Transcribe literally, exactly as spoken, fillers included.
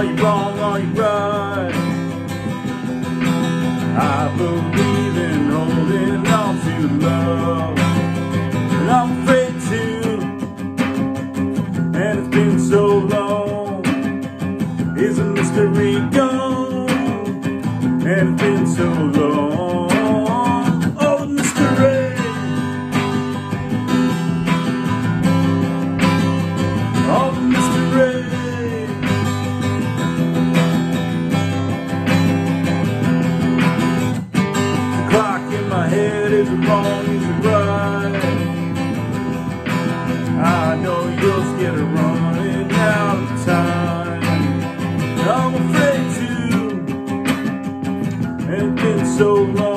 you wrong, are you right? I believe in holding on to love, and I'm afraid to, and it's been so long. Is a mystery gone, and it's been so long. Oh, mystery. Oh, mystery. The clock in my head is wrong, is right. I know you're scared of running out of time. I'm afraid to, and it's been so long.